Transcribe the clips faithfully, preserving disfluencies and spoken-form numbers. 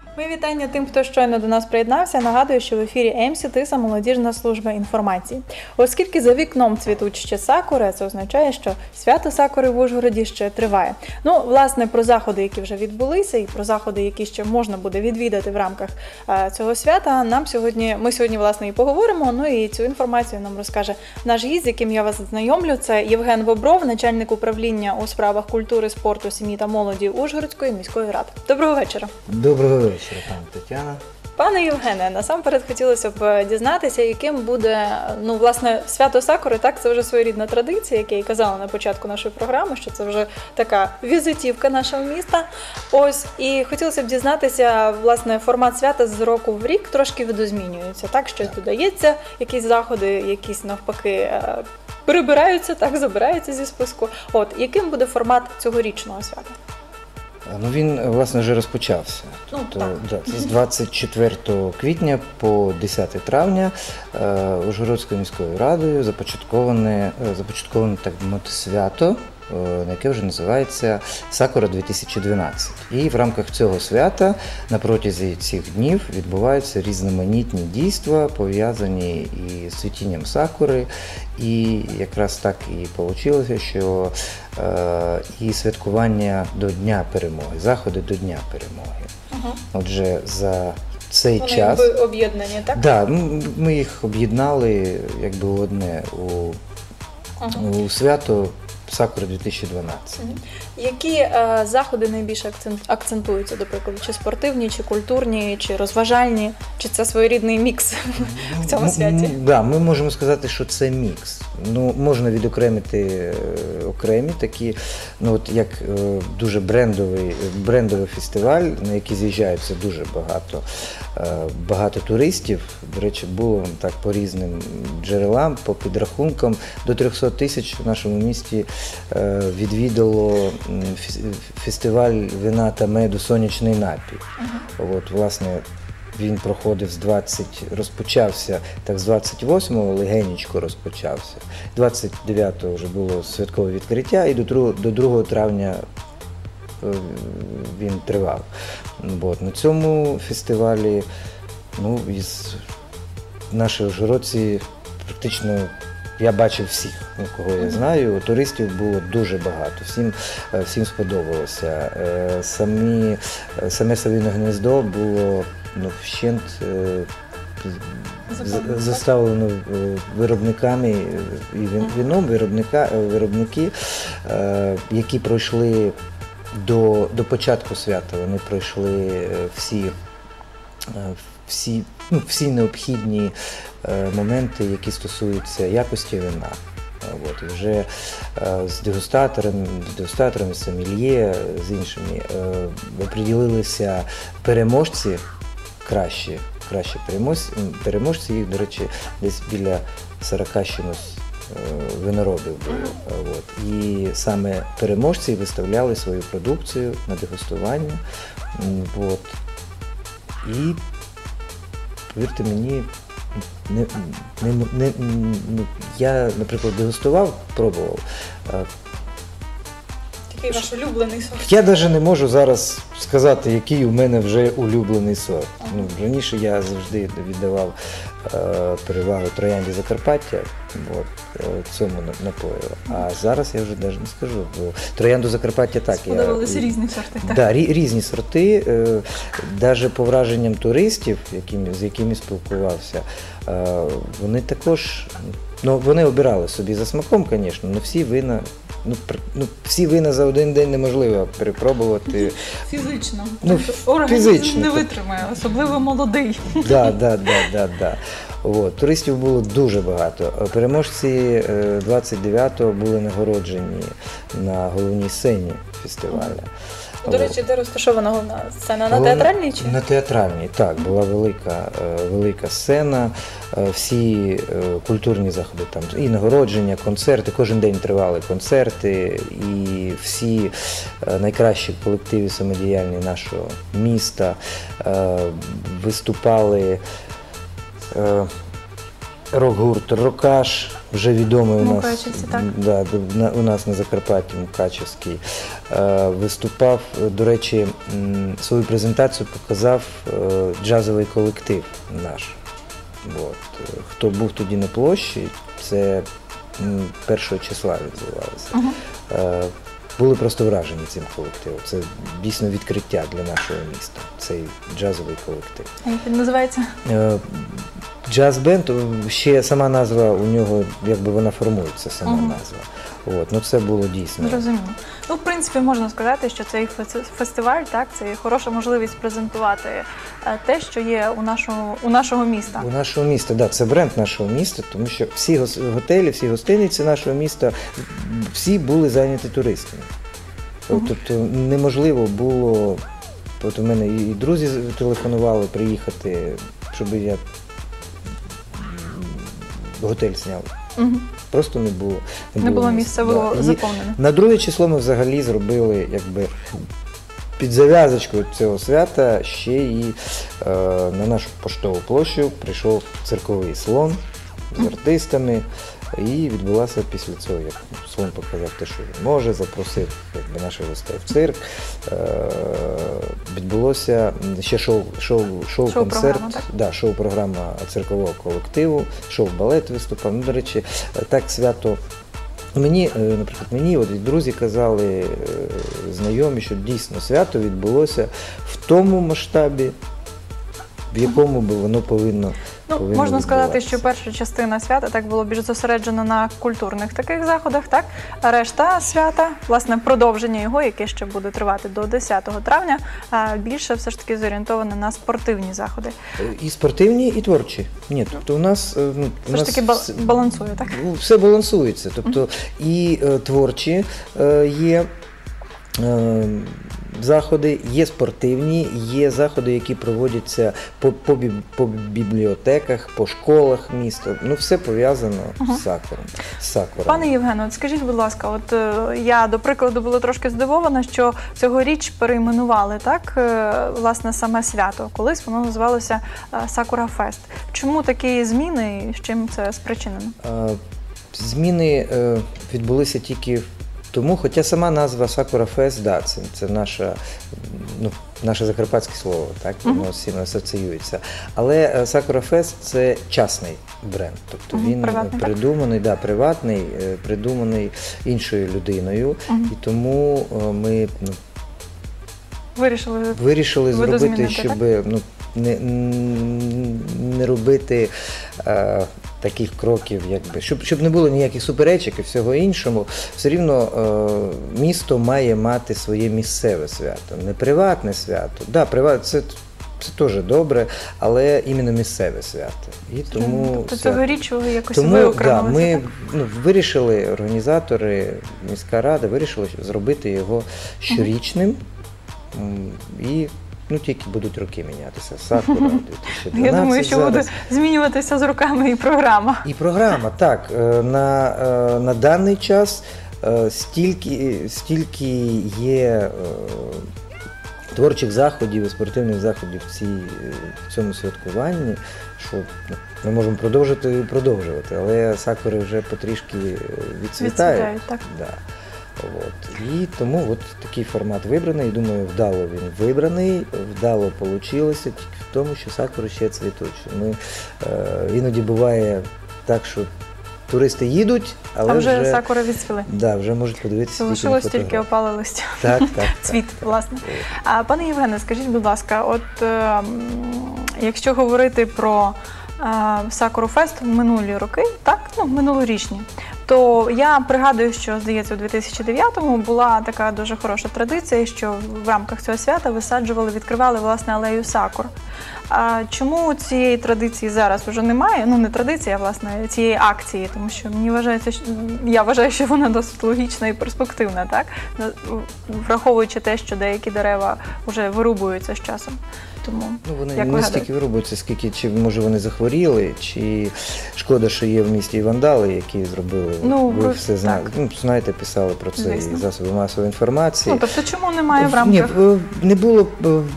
Мої вітання тим, хто щойно до нас приєднався. Нагадую, що в ефірі ем сі Тиса молодіжна служба інформації. Оскільки за вікном цвітуть ще сакури, це означає, що свято сакури в Ужгороді ще триває. Ну, власне, про заходи, які вже відбулися, і про заходи, які ще можна буде відвідати в рамках а, цього свята, нам сьогодні, ми сьогодні, власне, і поговоримо. Ну і цю інформацію нам розкаже наш гість, з яким я вас знайомлю. Це Євген Бобров, начальник управління у справах культури, спорту, сім'ї та молоді Ужгородської міської ради. Доброго вечора. Доброго вечора. Пані Тетяна. Пане Євгене, насамперед хотілося б дізнатися, яким буде, ну, власне, свято Сакури, так, це вже своєрідна традиція, як я і казала на початку нашої програми, що це вже така візитівка нашого міста. Ось, і хотілося б дізнатися, власне, формат свята з року в рік трошки видозмінюється, так, щось додається, якісь заходи, якісь навпаки прибираються, так, забираються зі списку. От, яким буде формат цьогорічного свята? Ну, він, власне, вже розпочався. Ну, тобто, да, це з двадцять четвертого квітня по десяте травня е, Ужгородською міською радою започатковане, започатковане, так би мовити, свято, е, на яке вже називається Сакура дві тисячі дванадцять. І в рамках цього свята на протязі цих днів відбуваються різноманітні дійства, пов'язані із цвітінням сакури. І якраз так і вийшло, що е, і святкування до Дня перемоги, заходи до Дня перемоги. Ага. Отже, за цей Вони час… якби об'єднані, так? Да, ми їх об'єднали якби одне у, Ага. у свято Сакура дві тисячі дванадцять. Які е, заходи найбільше акцент, акцентуються, до прикладу? Чи спортивні, чи культурні, чи розважальні? Чи це своєрідний мікс в цьому святі? Так, да, ми можемо сказати, що це мікс. Ну, можна відокремити е, окремі такі, ну, от як е, дуже брендовий, брендовий фестиваль, на який з'їжджаються дуже багато, е, багато туристів. До речі, було так по різним джерелам, по підрахункам, до трьохсот тисяч в нашому місті е, відвідало фестиваль вина та меду «Сонячний напій». Uh-huh. От, власне, він проходив з двадцять, розпочався так з двадцять восьмого, легенечко розпочався. двадцять дев'ятого вже було святкове відкриття, і до другого, до другого травня він тривав. От, на цьому фестивалі, ну, із наші ужгородці практично, я бачив всіх, кого я знаю, туристів було дуже багато, всім, всім сподобалося. Самі, саме Савине гніздо було, ну, вщент заставлено виробниками і вином, виробника, виробники, які пройшли до, до початку свята, вони пройшли всі, всі, ну, всі необхідні моменти, які стосуються якості вина. От, і вже е, з дегустаторами, з дегустаторами, з сомельє, з іншими е, оприділилися переможці, кращі, кращі переможці, переможці, їх, до речі, десь біля сорока чимось е, виноробів було. От. І саме переможці виставляли свою продукцію на дегустування. От. І, повірте мені, Не, не, не, не, я, наприклад, дегустував, пробував. Який ваш улюблений сорт? Я навіть не можу зараз сказати, який у мене вже улюблений сорт. Ага. Ну, раніше я завжди віддавав е, перевагу троянді Закарпаття, от, е, цьому напою. А зараз я вже навіть не скажу. Бо троянду Закарпаття так. Сподобалися різні сорти, так? Да, різні сорти. Е, навіть по враженням туристів, якими, з якими спілкувався, е, вони також, ну, вони обирали собі за смаком, звісно, але всі вина, Ну, ну, всі вина за один день неможливо перепробувати. Фізично. Ну, організм фізично. Не витримає, особливо молодий. Так, да, да, да, да, да. От, туристів було дуже багато. Переможці двадцять дев'ятого були нагороджені на головній сцені фестивалю. До речі, де розташована головна сцена? На театральній чи? На театральній, так. Була велика, велика сцена, всі культурні заходи, там і нагородження, концерти, кожен день тривали концерти, і всі найкращі колективи самодіяльні нашого міста виступали рок-гурт «Рокаш», вже відомий у нас, Мукачевці, так? да, на- у нас на Закарпатті, Мукачевський. Е, Виступав, до речі, м, свою презентацію показав е, джазовий колектив наш. От. Е, Хто був тоді на площі, це м, першого числа відбувалося. Мгм. Е, Були просто вражені цим колективом. Це дійсно відкриття для нашого міста, цей джазовий колектив. Як він називається? Е, Джаз-бенд, о, ще сама назва у нього, якби вона формується, сама Мгм. назва. От, ну це було дійсно. Зрозуміло. Ну, в принципі, можна сказати, що цей фес- фестиваль, так, це є хороша можливість презентувати е, те, що є у нашого, у нашого міста. У нашого міста, да, це бренд нашого міста, тому що всі гос- готелі, всі гостиниці нашого міста, всі були зайняті туристами. Мгм. Тобто неможливо було, от у мене і друзі телефонували приїхати, щоб я готель зняв. Мгм. Просто не було. Не було місця, було Да. І заповнено. на друге число ми взагалі зробили якби під зав'язочку цього свята ще і е, на нашу поштову площу прийшов цирковий слон з артистами. І відбулася після цього, як слон показав те, що він може, запросив якби, наших гостей в цирк. Е, відбулося ще шоу, шоу, шоу-концерт, Шоу-програма, так? да, шоу-програма циркового колективу, шоу-балет виступав. Ну, до речі, так свято. Мені, е, наприклад, мені от і друзі казали, е, знайомі, що дійсно свято відбулося в тому масштабі, в якому би воно повинно. Ну, повинно можна сказати, відбуватися. що перша частина свята так було більш зосереджено на культурних таких заходах, так? А решта свята, власне, продовження його, яке ще буде тривати до десятого травня, а, більше все ж таки зорієнтоване на спортивні заходи. І спортивні, і творчі. Ні, тобто у нас, е, ну, у Все ж нас таки ба- вс- балансує, так? ну, все балансується. Тобто і е, творчі е, є е, заходи, є спортивні, є заходи, які проводяться по, по, бі- по бібліотеках, по школах міста. Ну, все пов'язано Мгм. з сакуром. З сакуром. Пане Євгене, от скажіть, будь ласка, от е, я, до прикладу, була трошки здивована, що цьогоріч перейменували, так, е, власне, саме свято. Колись воно називалося е, Сакура Фест. Чому такі зміни і з чим це спричинено? Е, Зміни е, відбулися тільки тому, хоча сама назва Sakura Fest, да, це, це наша, ну, наше закарпатське слово, так, воно Мгм. всім асоціюється. Але е, Sakura Fest – це частний бренд, тобто Мгм, він приватний, так? придуманий, да, приватний, е, придуманий іншою людиною, Мгм. і тому е, ми ну, Вирішили вирішили зробити, видозмінити, щоб ну, не, н- не робити е, таких кроків, якби, щоб, щоб не було ніяких суперечок і всього іншого. Все рівно е, місто має мати своє місцеве свято, не приватне свято. Да, приват, це, це теж добре, але іменно місцеве свято. І тому Тобто свято- цьогоріч ви якось тому да, виокремилися, ми так? ну, вирішили, організатори, міська рада вирішили зробити його щорічним. М, І ну, тільки будуть роки мінятися. Сакура дві тисячі дванадцять Я думаю, що зараз. буде змінюватися з роками і програма. І програма, так. е, На, е, на даний час е, стільки, стільки є е, творчих заходів і спортивних заходів в, цій, е, в цьому святкуванні, що ну, ми можемо продовжити і продовжувати, але сакури вже потрішки е, відцвітають. Відцвітають, так. Да. От. І тому от такий формат вибраний. Думаю, вдало він вибраний, вдало вийшло тільки в тому, що сакури ще цвітуть. Ми, е, іноді буває так, що туристи їдуть, але А вже, вже, сакури відцвіли. да, вже можуть подивитися тільки на Залишилось тільки фотографії. опале листя. Так, так, так. Цвіт, власне. От. А пане Євгене, скажіть, будь ласка, от е, м, якщо говорити про Сакуру Фест в минулі роки, так, ну, минулорічні, то я пригадую, що, здається, у дві тисячі дев'ятому була така дуже хороша традиція, що в рамках цього свята висаджували, відкривали, власне, алею сакур. А чому цієї традиції зараз вже немає? Ну, не традиція, а, власне, цієї акції, тому що мені вважається, що, я вважаю, що вона досить логічна і перспективна, так? Враховуючи те, що деякі дерева вже вирубуються з часом. Тому, Ну, вони як ви не гадаєте? стільки виробляються, скільки, чи може вони захворіли, чи шкода, що є в місті і вандали, які зробили. Ну, ви ви- все знаєте. так. Ну, знаєте, писали про це Звісно. і засоби масової інформації. Ну, тобто, чому немає в Ні, рамках? в- не було б,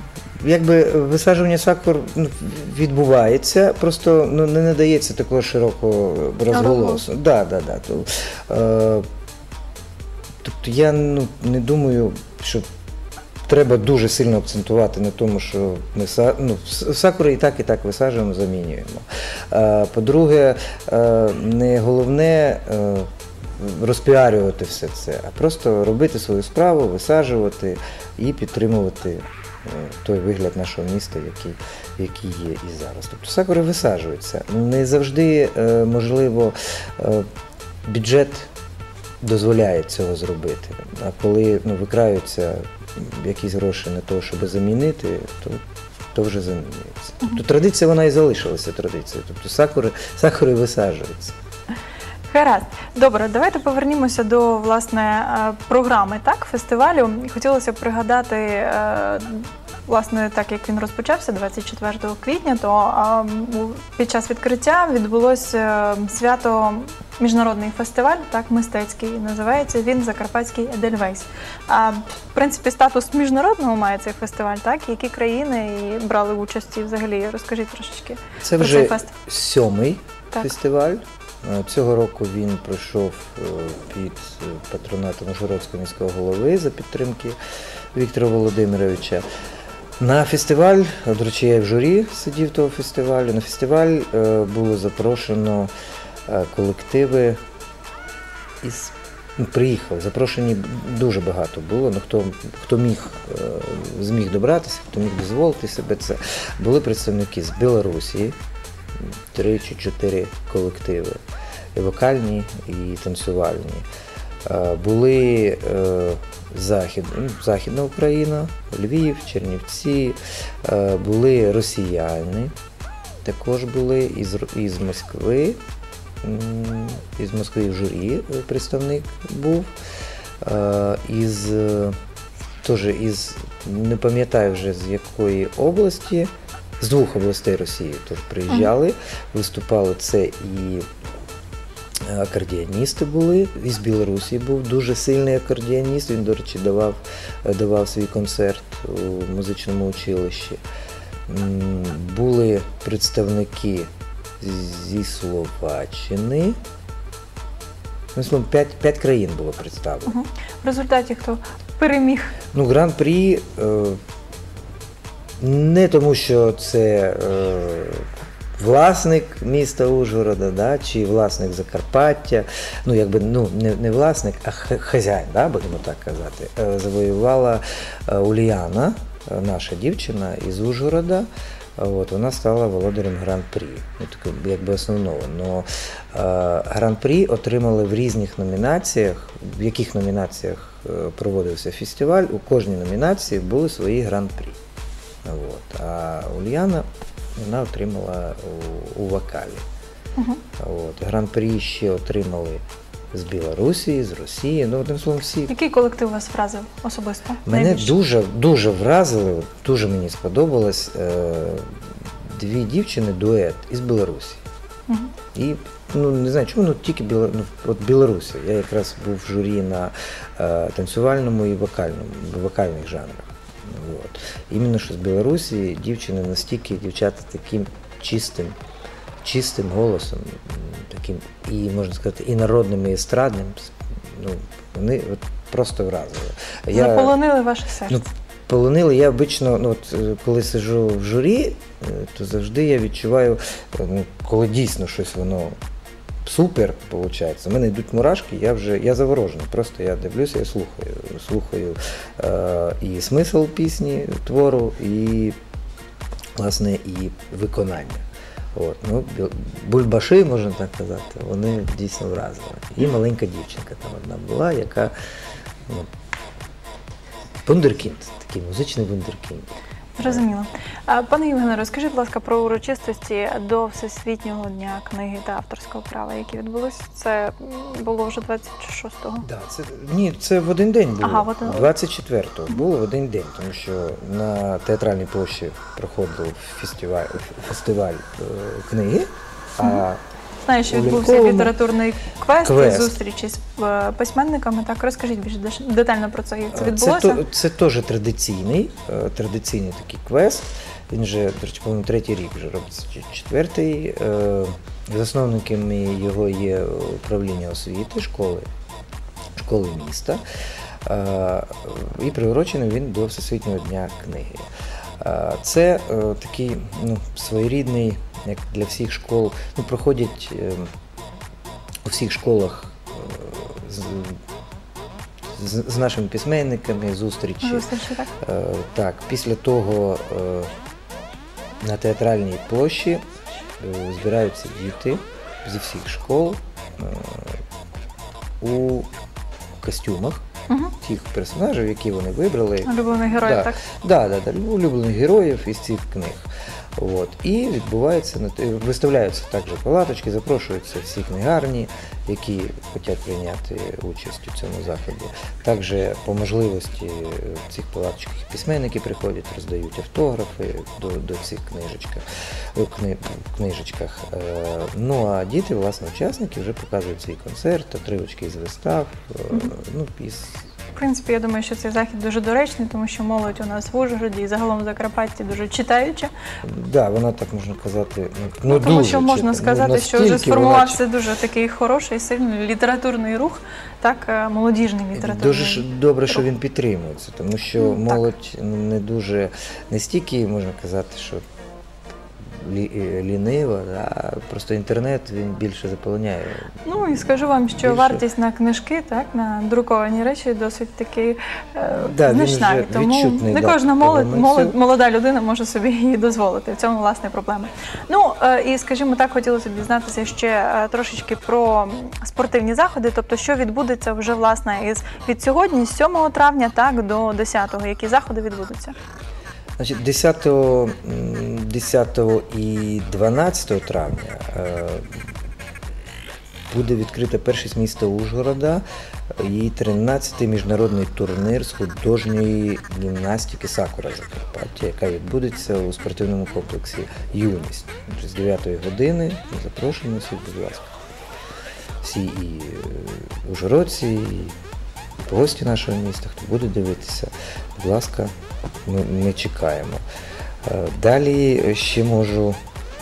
якби висаджування сакур ну, відбувається, просто ну, не надається такого широкого розголосу. Да, да, да. То, е, тобто я ну, не думаю, що треба дуже сильно акцентувати на тому, що ми ну, сакури і так, і так висаджуємо, замінюємо. Е, по-друге, е, не головне е, розпіарювати все це, а просто робити свою справу, висаджувати і підтримувати той вигляд нашого міста, який, який є і зараз. Тобто сакури висаджуються. Не завжди, можливо, бюджет дозволяє цього зробити. А коли ну, викраються якісь гроші на те, щоб замінити, то, то вже замінюється. Тобто традиція, вона і залишилася традицією. Тобто сакури, сакури висаджуються. Гаразд. Добре, давайте повернімося до, власне, програми, так, фестивалю. Хотілося б пригадати, власне, так як він розпочався двадцять четвертого квітня, то під час відкриття відбулося свято, міжнародний фестиваль, так, мистецький, називається він Закарпатський Едельвейс. А, в принципі, статус міжнародного має цей фестиваль, так? Які країни і брали участь і взагалі? Розкажіть трошечки Це про вже цей фестиваль. сьомий Так. фестиваль. Цього року він пройшов під патронатом Ужгородського міського голови за підтримки Віктора Володимировича. На фестиваль, до речі, я в журі сидів того фестивалю, на фестиваль було запрошено колективи із ну, приїхали, запрошені дуже багато було, ну, хто, хто міг, зміг добратися, хто міг дозволити себе це. Були представники з Білорусі, три чи чотири колективи, і вокальні, і танцювальні. Були Захід, Західна Україна, Львів, Чернівці, були росіяни, також були із, із Москви, із Москви в журі представник був, із, теж із, не пам'ятаю вже з якої області, з двох областей Росії теж приїжджали, виступали це і акордіоністи були, із Білорусі був дуже сильний акордіоніст, він, до речі, давав, давав свій концерт у музичному училищі. Були представники зі Словаччини. Ну, словом, п'ять, п'ять країн було представлено. Угу. В результаті хто переміг? Ну, гран-прі е, не тому, що це е, власник міста Ужгорода, да, чи власник Закарпаття, ну, якби, ну, не, не власник, а хазяїн, да, будемо так казати, е, завоювала е, Ульяна, наша дівчина із Ужгорода. От, вона стала володарем гран-прі, ну, так, якби основного. Но е, гран-прі отримали в різних номінаціях, в яких номінаціях е, проводився фестиваль, у кожній номінації були свої гран-прі. От, а Ульяна, вона отримала у, у вокалі. Угу. От, гран-прі ще отримали з Білорусі, з Росії, ну, одним словом, всі. Який колектив вас вразив особисто? Мене найбільше? дуже, дуже вразили, дуже мені сподобалось е, дві дівчини, дует із Білорусі. Угу. І, ну, не знаю, чому, ну, тільки Біло, ну, от Білорусі. Я якраз був в журі на е, танцювальному і вокальному, вокальних жанрах. От. Іменно що з Білорусі дівчини настільки, дівчата таким чистим, чистим голосом, таким, і, можна сказати, і народним, і естрадним, ну, вони от просто вразили. Я, заполонили ваше серце? Ну, полонили. Я обично, ну, от, коли сиджу в журі, то завжди я відчуваю, ну, коли дійсно щось воно супер виходить. У мене йдуть мурашки, я вже я заворожений. Просто я дивлюся, я слухаю. Слухаю е, і смисл пісні, твору, і, власне, і виконання. От, ну, бульбаши, можна так казати, вони дійсно вразили. І маленька дівчинка там одна була, яка, ну, вундеркінд, такий музичний вундеркінд. Зрозуміло. Пане Євгене, розкажіть, будь ласка, про урочистості до Всесвітнього дня книги та авторського права, які відбулись. Це було вже двадцять шостого? Да, це, ні, це в один день було. Ага, в один день. двадцять четвертого було в один день, тому що на Театральній площі проходив фестиваль, фестиваль е, книги, а Знаю, що у відбувся Ліньковому. літературний квест, Квест. зустрічі з е, письменниками. Так, розкажіть більш деш- детально про це, як це Це, відбулося. то- це теж традиційний, е, традиційний такий квест. Він вже, до речі, по-моєму, третій рік вже робиться, чи четвертий. Е, Засновниками його є управління освіти, школи, школи міста. Е, І приурочений він до Всесвітнього дня книги. Е, Це е, такий, ну, своєрідний, як для всіх школ, ну, проходять е, у всіх школах е, з, з, з нашими письменниками зустрічі. Зустрічі, так? Е, Так, після того е, на театральній площі е, збираються діти зі всіх школ е, у костюмах Угу. тих персонажів, які вони вибрали. Улюблений герой, Да. так? Да, да, да, улюблених героїв із цих книг. От. І відбувається, виставляються також палаточки, запрошуються всі книгарні, які хочуть прийняти участь у цьому заході. Також по можливості в цих палаточках письменники приходять, роздають автографи до, до цих книжечках, кни, книжечках. Е, Ну а діти, власне, учасники вже показують свій концерт, отривочки із вистав, е, ну, із В принципі, я думаю, що цей захід дуже доречний, тому що молодь у нас в Ужгороді і загалом в Закарпатті дуже читаюча. Да, вона так можна казати, ну, Тому дуже що можна читає. сказати, Ну, що вже настільки сформувався дуже такий хороший, сильний літературний рух, так, е, молодіжний вона- літературний Дуже ж добре, що рух. він підтримується, тому що Ну, так. молодь ну, не дуже, не стільки можна казати, що лі- е, лінива, да, просто інтернет він більше заполоняє. Ну і скажу вам, що Більше. вартість на книжки, так, на друковані речі досить таки е, Да, він значна. вже І тому відчутний, не да, кожна молодь, тому молодь, це- молода людина може собі її дозволити. В цьому, власне, проблема. Ну, е, і, скажімо так, хотілося б дізнатися ще е, трошечки про спортивні заходи, тобто, що відбудеться вже, власне, із від сьогодні, з сьомого травня, так, до десятого. Які заходи відбудуться? Значить, десятого, м, десятого і дванадцятого травня е, буде відкрита першість міста Ужгорода і тринадцятий міжнародний турнір з художньої гімнастики «Сакура Закарпаття», яка відбудеться у спортивному комплексі «Юність». Отже, з дев'ятої години запрошуємо всіх, будь ласка. Всі і е, ужгородці, і гості нашого міста, хто буде дивитися, будь ласка, ми, ми чекаємо. Е, Далі ще можу.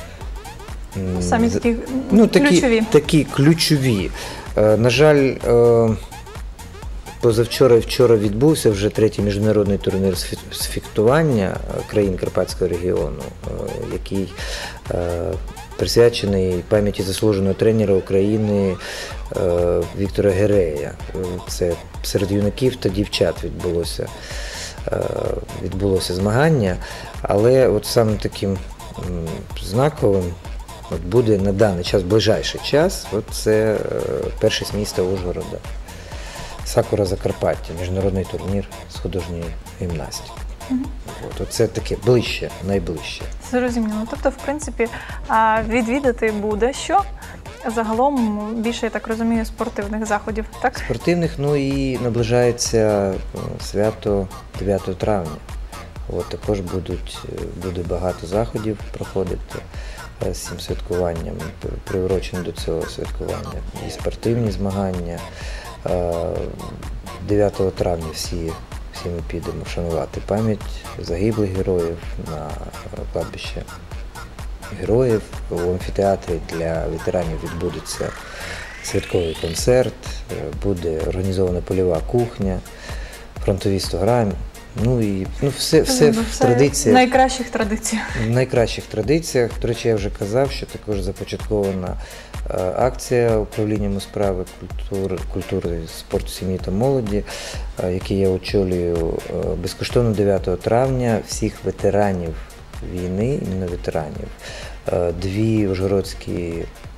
м, Самі з- такі ну, такі, ключові. такі ключові. Е, На жаль, е, позавчора і вчора відбувся вже третій міжнародний турнір з фі- з фехтування е, країн Карпатського регіону, е, який е, присвячений пам'яті заслуженого тренера України е, Віктора Герея. Е, Це серед юнаків та дівчат відбулося, е, відбулося змагання, але от саме таким м, знаковим от буде на даний час, ближайший час, от це е, першість міста Ужгорода. «Сакура Закарпаття», міжнародний турнір з художньої гімнастики. От, оце таке ближче, найближче. Зрозуміло. Тобто, в принципі, а, відвідати буде що? Загалом більше, я так розумію, спортивних заходів, так? Спортивних, ну і наближається е, свято дев'ятого травня. От також будуть, е, буде багато заходів проходити е, з цим святкуванням, приурочені до цього святкування. І спортивні змагання. Е, дев'ятого травня всі, всі ми підемо вшанувати пам'ять загиблих героїв на е, кладбище героїв. У амфітеатрі для ветеранів відбудеться святковий концерт, е, буде організована польова кухня, фронтові сто грам. Ну і ну, все, все в Все традиціях. в найкращих традиціях. В найкращих традиціях. До речі, я вже казав, що також започаткована е, акція управлінням у справи культури, культури, спорту, сім'ї та молоді, е, який я очолюю, е, безкоштовно дев'ятого травня всіх ветеранів війни, іменно ветеранів. Е, Дві ужгородські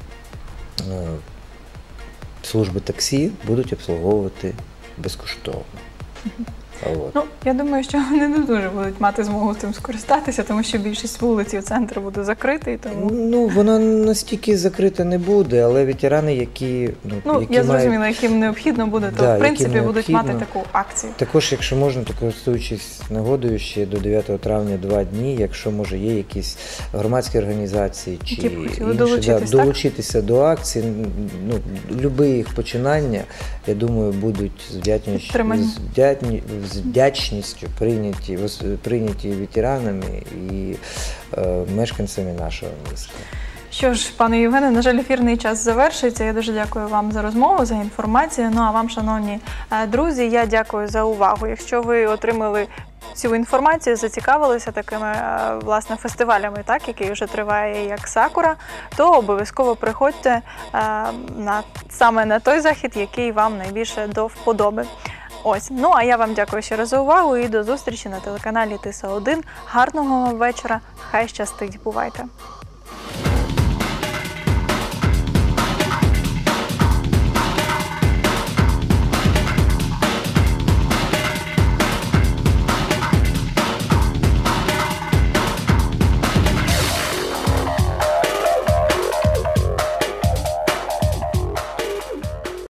е, служби таксі будуть обслуговувати безкоштовно. От. Ну, я думаю, що вони не дуже будуть мати змогу цим скористатися, тому що більшість вулиць і центру буде закритий, тому... Ну, воно настільки закрите не буде, але ветерани, які, ну, Ну, які я зрозуміла, мають... яким необхідно буде, то, Да, в принципі, яким будуть необхідно. мати таку акцію. Також, якщо можна, то користуючись нагодою, ще до дев'ятого травня два дні, якщо, може, є якісь громадські організації чи Які б хотіли інші, долучитись, да, так? долучитися до акцій, ну, любі їх починання, я думаю, будуть з вдячністю, Підтримані. з вдячні- з вдячністю прийняті, вос- прийняті ветеранами і е, мешканцями нашого міста. Що ж, пане Євгене, на жаль, ефірний час завершується. Я дуже дякую вам за розмову, за інформацію. Ну а вам, шановні е, друзі, я дякую за увагу. Якщо ви отримали цю інформацію, зацікавилися такими е, власне фестивалями, так, який вже триває як Сакура, то обов'язково приходьте е, на саме на той захід, який вам найбільше до вподоби. Ось, ну а я вам дякую ще раз за увагу і до зустрічі на телеканалі Тиса один. Гарного вам вечора, хай щастить, бувайте!